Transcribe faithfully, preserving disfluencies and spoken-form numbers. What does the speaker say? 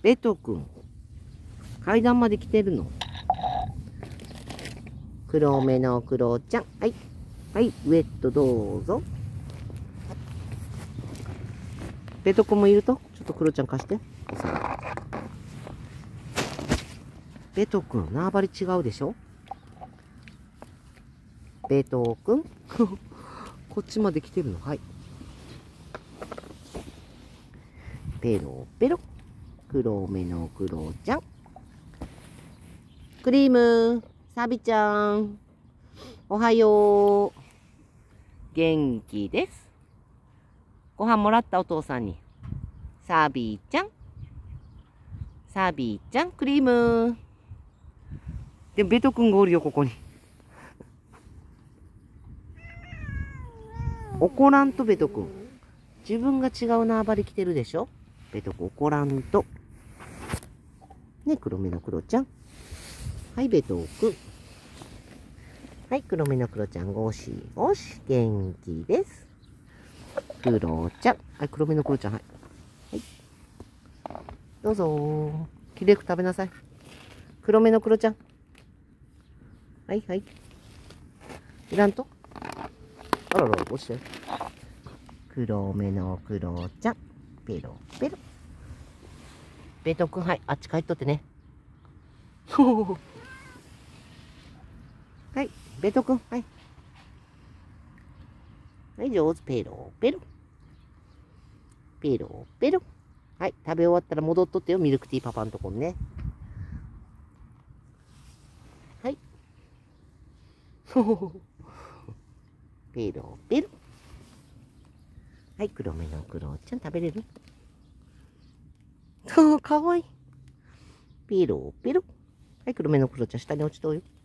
ベトくん。階段まで来てるの。黒目のクロちゃん。はい。はい、ウェットどうぞ。ベトくんもいると、ちょっとクロちゃん貸して。ベトくん、縄張り違うでしょ。ベトくんこっちまで来てるの。はい。ペロペロ。黒目のクロちゃん。クリーム、サビちゃん。おはよう。元気です。ご飯もらったお父さんに。サビちゃん。サビちゃん、クリーム。でもベトくんがおるよ、ここに。怒らんと、ベトくん。自分が違う縄張り来てるでしょ。ベトくん怒らんと。ね、黒目のクロちゃん。はい、ベトくん。はい、黒目のクロちゃん、ゴシゴシ。元気です。クロちゃん。はい、黒目のクロちゃん、はい。はい。どうぞー。きれいく食べなさい。黒目のクロちゃん。はいはい。いらんと？あらら、落ちて。黒目のクロちゃん。ペロペロ。ベトくん、はい。あっち帰っとってね。はい。ベトくん、はい。はい、上手。ペロペロ。ペロペロ。はい。食べ終わったら戻っとってよ。ミルクティーパパのとこにね。はい。ペロペロ。はい、黒目のクロちゃん食べれる？かわいい。ペロペロ。はい、黒目のクロちゃん下に落ちとうよ。